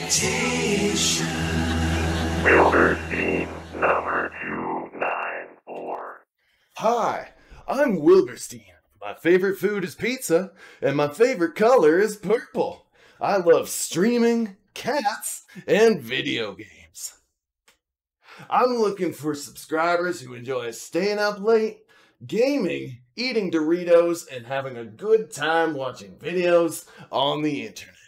Wilberstien number 294. Hi, I'm Wilberstien. My favorite food is pizza, and my favorite color is purple. I love streaming, cats, and video games. I'm looking for subscribers who enjoy staying up late, gaming, eating Doritos, and having a good time watching videos on the internet.